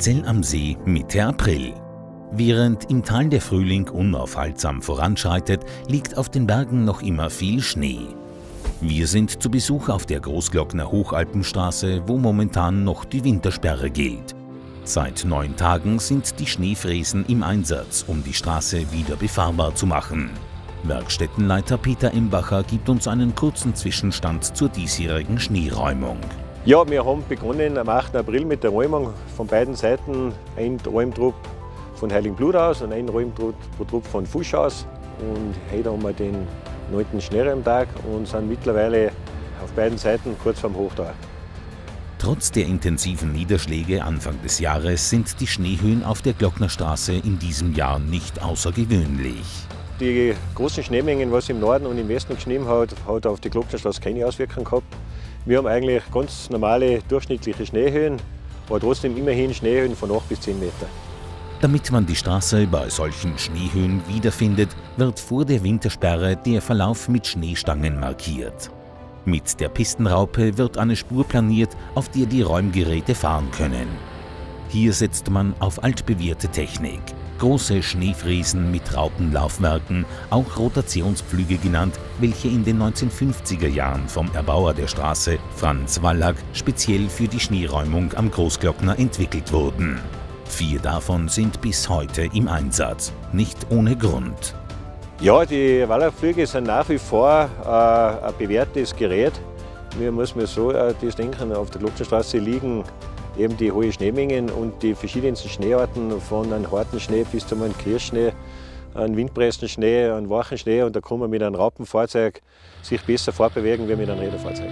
Zell am See Mitte April. Während im Tal der Frühling unaufhaltsam voranschreitet, liegt auf den Bergen noch immer viel Schnee. Wir sind zu Besuch auf der Großglockner Hochalpenstraße, wo momentan noch die Wintersperre gilt. Seit 9 Tagen sind die Schneefräsen im Einsatz, um die Straße wieder befahrbar zu machen. Werkstättenleiter Peter Embacher gibt uns einen kurzen Zwischenstand zur diesjährigen Schneeräumung. Ja, wir haben begonnen am 8. April mit der Räumung von beiden Seiten. Ein Räumtrupp von Heiligenblut aus und ein Räumtrupp von Fusch aus. Und heute haben wir den 9. Schneeräumtag und sind mittlerweile auf beiden Seiten kurz vorm Hochtau. Trotz der intensiven Niederschläge Anfang des Jahres sind die Schneehöhen auf der Glocknerstraße in diesem Jahr nicht außergewöhnlich. Die großen Schneemengen, was im Norden und im Westen geschnien hat, hat auf die Glocknerstraße keine Auswirkung gehabt. Wir haben eigentlich ganz normale durchschnittliche Schneehöhen, aber trotzdem immerhin Schneehöhen von 8 bis 10 Meter. Damit man die Straße bei solchen Schneehöhen wiederfindet, wird vor der Wintersperre der Verlauf mit Schneestangen markiert. Mit der Pistenraupe wird eine Spur planiert, auf der die Räumgeräte fahren können. Hier setzt man auf altbewährte Technik. Große Schneefräsen mit Raupenlaufwerken, auch Rotationspflüge genannt, welche in den 1950er Jahren vom Erbauer der Straße, Franz Wallack, speziell für die Schneeräumung am Großglockner entwickelt wurden. 4 davon sind bis heute im Einsatz, nicht ohne Grund. Ja, die Wallack-Pflüge sind nach wie vor ein bewährtes Gerät. Wir müssen so das denken, auf der Glocknerstraße liegen eben die hohen Schneemengen und die verschiedensten Schneearten, von einem harten Schnee bis zu einem Klirrschnee, einem windpressten Schnee, einem wachen Schnee, und da kann man mit einem Raupenfahrzeug sich besser fortbewegen wie mit einem Räderfahrzeug.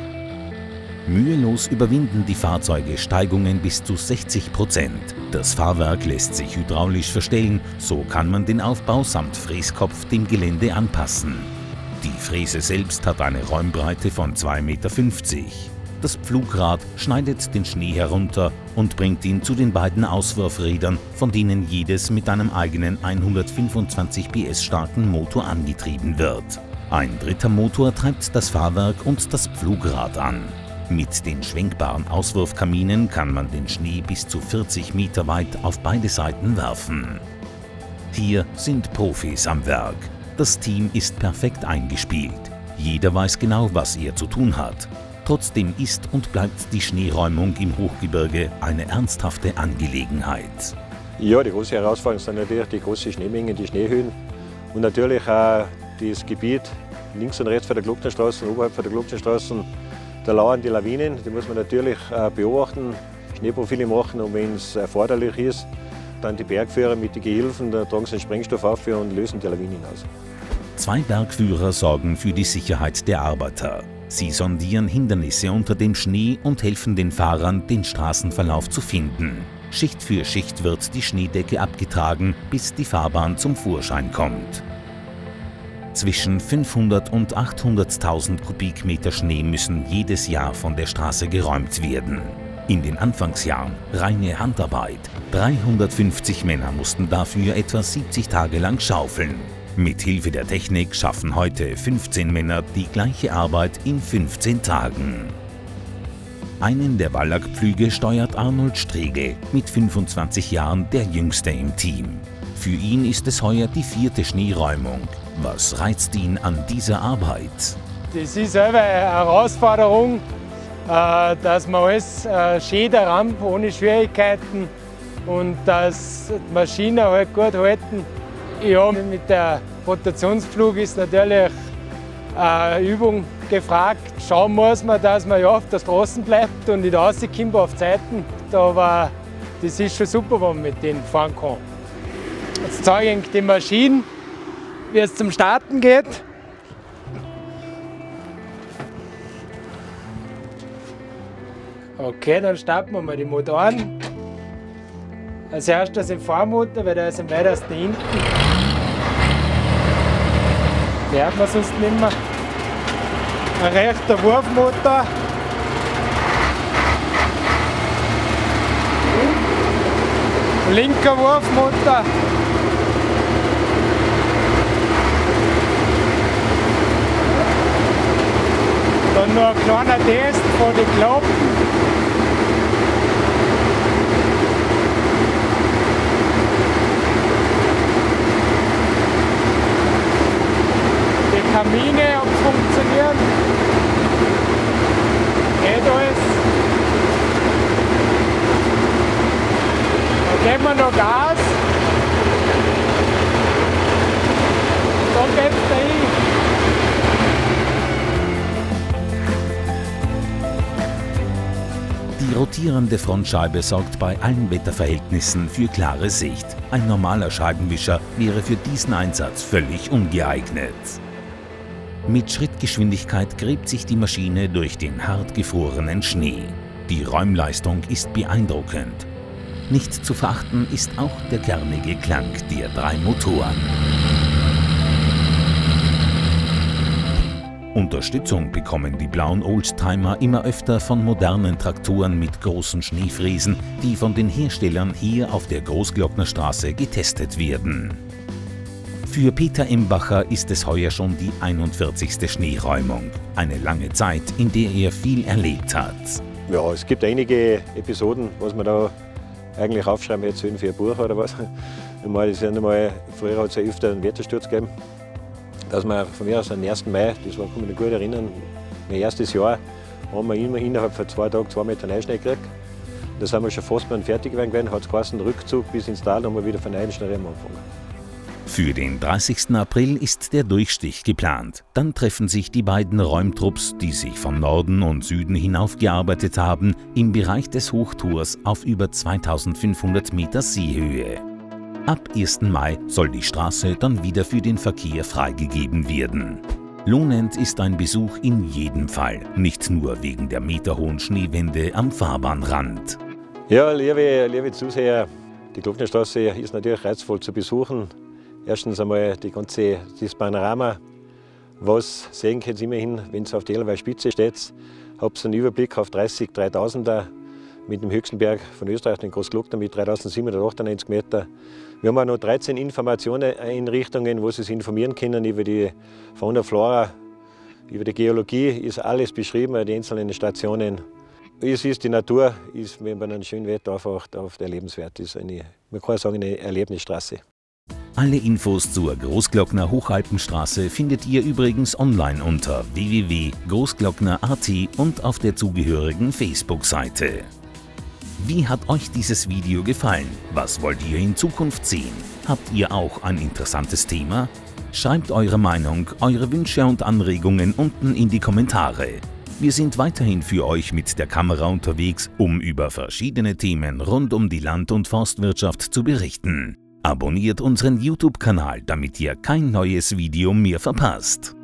Mühelos überwinden die Fahrzeuge Steigungen bis zu 60%. Das Fahrwerk lässt sich hydraulisch verstellen, so kann man den Aufbau samt Fräskopf dem Gelände anpassen. Die Fräse selbst hat eine Räumbreite von 2,50 Meter. Das Pflugrad schneidet den Schnee herunter und bringt ihn zu den beiden Auswurfrädern, von denen jedes mit einem eigenen 125 PS starken Motor angetrieben wird. Ein dritter Motor treibt das Fahrwerk und das Pflugrad an. Mit den schwenkbaren Auswurfkaminen kann man den Schnee bis zu 40 Meter weit auf beide Seiten werfen. Hier sind Profis am Werk. Das Team ist perfekt eingespielt. Jeder weiß genau, was er zu tun hat. Trotzdem ist und bleibt die Schneeräumung im Hochgebirge eine ernsthafte Angelegenheit. Ja, die große Herausforderung sind natürlich die großen Schneemengen, die Schneehöhen und natürlich auch das Gebiet links und rechts von der Glocknerstraße, oberhalb von der Glocknerstraße. Da lauern die Lawinen, die muss man natürlich beobachten, Schneeprofile machen, und wenn es erforderlich ist, dann die Bergführer mit den Gehilfen, da tragen sie den Sprengstoff auf und lösen die Lawinen aus. 2 Bergführer sorgen für die Sicherheit der Arbeiter. Sie sondieren Hindernisse unter dem Schnee und helfen den Fahrern, den Straßenverlauf zu finden. Schicht für Schicht wird die Schneedecke abgetragen, bis die Fahrbahn zum Vorschein kommt. Zwischen 500 und 800.000 Kubikmeter Schnee müssen jedes Jahr von der Straße geräumt werden. In den Anfangsjahren reine Handarbeit. 350 Männer mussten dafür etwa 70 Tage lang schaufeln. Mit Hilfe der Technik schaffen heute 15 Männer die gleiche Arbeit in 15 Tagen. Einen der Wallack-Pflüge steuert Arnold Stregel, mit 25 Jahren der Jüngste im Team. Für ihn ist es heuer die 4. Schneeräumung. Was reizt ihn an dieser Arbeit? Das ist selber eine Herausforderung, dass man alles schön rammt, ohne Schwierigkeiten, und dass die Maschinen halt gut halten. Ja, mit der Rotationspflug ist natürlich eine Übung gefragt. Schauen muss man, dass man ja auf der Straße bleibt und nicht rauskommt auf die Seiten. Aber das ist schon super, wenn man mit denen fahren kann. Jetzt zeige ich die Maschine, wie es zum Starten geht. Okay, dann starten wir mal die Motoren. Als erstes den Fahrmotor, weil der ist am weitesten hinten. Den hört man sonst nicht mehr. Ein rechter Wurfmotor. Linker Wurfmotor. Dann noch ein kleiner Test von den Klappen. geben wir noch Gas. Dann geht's dahin. Die rotierende Frontscheibe sorgt bei allen Wetterverhältnissen für klare Sicht. Ein normaler Scheibenwischer wäre für diesen Einsatz völlig ungeeignet. Mit Schrittgeschwindigkeit gräbt sich die Maschine durch den hart gefrorenen Schnee. Die Räumleistung ist beeindruckend. Nicht zu verachten ist auch der kernige Klang der 3 Motoren. Unterstützung bekommen die blauen Oldtimer immer öfter von modernen Traktoren mit großen Schneefräsen, die von den Herstellern hier auf der Großglocknerstraße getestet werden. Für Peter Embacher ist es heuer schon die 41. Schneeräumung. Eine lange Zeit, in der er viel erlebt hat. Ja, es gibt einige Episoden, was man da eigentlich aufschreiben hätte sollen für ein Buch oder was. Früher hat es ja öfter einen Wettersturz gegeben. Dass wir von mir aus am 1. Mai, das kann ich mich gut erinnern, mein erstes Jahr, haben wir immer innerhalb von 2 Tagen 2 Meter Neuschnee gekriegt. Da sind wir schon fast mal fertig gewesen, hat es geheißen, Rückzug bis ins Tal, haben wir wieder von neuen Schnee angefangen. Für den 30. April ist der Durchstich geplant. Dann treffen sich die beiden Räumtrupps, die sich von Norden und Süden hinaufgearbeitet haben, im Bereich des Hochtours auf über 2500 Meter Seehöhe. Ab 1. Mai soll die Straße dann wieder für den Verkehr freigegeben werden. Lohnend ist ein Besuch in jedem Fall, nicht nur wegen der meterhohen Schneewände am Fahrbahnrand. Ja, liebe Zuseher, die Glocknerstraße ist natürlich reizvoll zu besuchen. Erstens einmal das Panorama. Was sehen könnt ihr immerhin, wenn ihr auf der Elweier Spitze steht, habt ihr einen Überblick auf 30 3000er mit dem höchsten Berg von Österreich, den Großglockner, mit 3798 Meter. Wir haben auch noch 13 Informationseinrichtungen, wo Sie sich informieren können über die Fauna, Flora, über die Geologie, ist alles beschrieben, die einzelnen Stationen. Es ist die Natur, ist, wenn man einen schönen Wetter einfach erlebenswert ist. Man kann sagen, eine Erlebnisstraße. Alle Infos zur Großglockner Hochalpenstraße findet ihr übrigens online unter www.großglockner.at und auf der zugehörigen Facebook-Seite. Wie hat euch dieses Video gefallen? Was wollt ihr in Zukunft sehen? Habt ihr auch ein interessantes Thema? Schreibt eure Meinung, eure Wünsche und Anregungen unten in die Kommentare. Wir sind weiterhin für euch mit der Kamera unterwegs, um über verschiedene Themen rund um die Land- und Forstwirtschaft zu berichten. Abonniert unseren YouTube-Kanal, damit ihr kein neues Video mehr verpasst.